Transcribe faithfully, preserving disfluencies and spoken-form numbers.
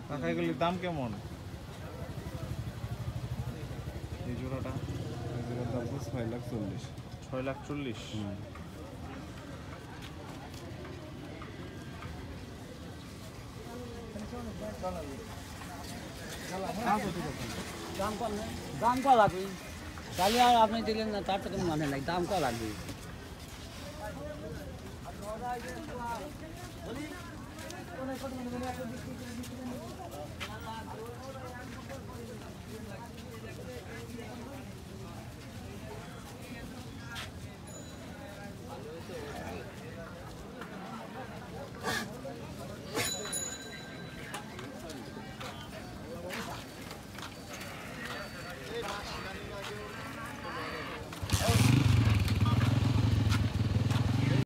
কাকা এগুলির দাম কেমন? এই জোড়াটা এই জোড়ার দাম তো ছয় লাখ চল্লিশ। ছয় লাখ চল্লিশ। দাম কম দাম কম লাগবে তাহলে আর আপনি দিলেন না তার তো কোনো মানে নাই দাম কম লাগবে